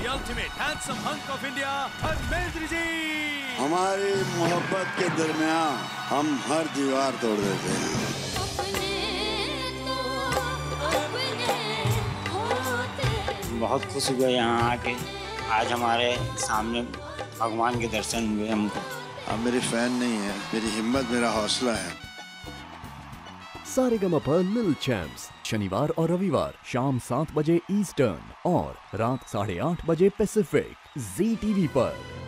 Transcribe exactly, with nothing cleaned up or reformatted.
the ultimate handsome hunk of India, Dharmedra Ji. हमारी मोहब्बत के दरमियान हम हर दीवार तोड़ देते हैं। बहुत खुश हुए यहाँ आके। आज हमारे सामने भगवान के दर्शन हुए हमको। आप मेरे फैन नहीं है, मेरी हिम्मत मेरा हौसला है। सारेगामापा लिल चैम्प्स शनिवार और रविवार शाम सात बजे ईस्टर्न और रात साढ़े आठ बजे पैसिफिक जी टीवी पर।